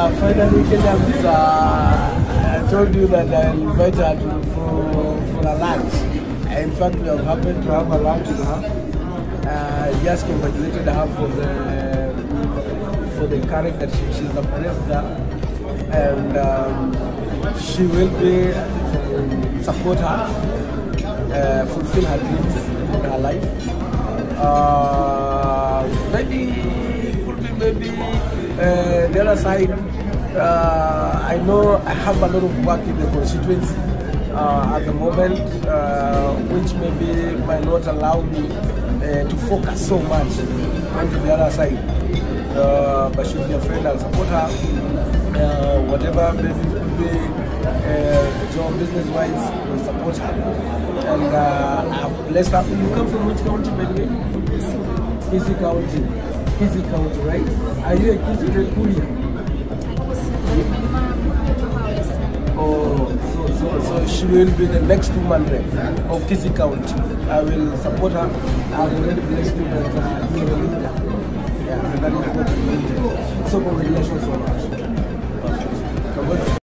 Finally, Kenyans, I told you that I'll invite her for a lunch. In fact, we have happened to have a lunch with her. Just congratulated her for the courage that she's embraced that, and she will be support her, fulfill her dreams in her life. Maybe the other side. I know I have a lot of work in the constituency at the moment, which maybe might not allow me to focus so much onto the other side. But she'll be a friend, I'll support her. Whatever maybe could be job business-wise, we'll support her. And I've blessed her. You come from which county, by the way? Kisi County. Kisi County, right? Are you a Kisi County? Oh, so she will be the next woman rep of Kisi County. I will support her. I've already blessed you that you will lead her. Yeah, and that is what we need. So congratulations so much.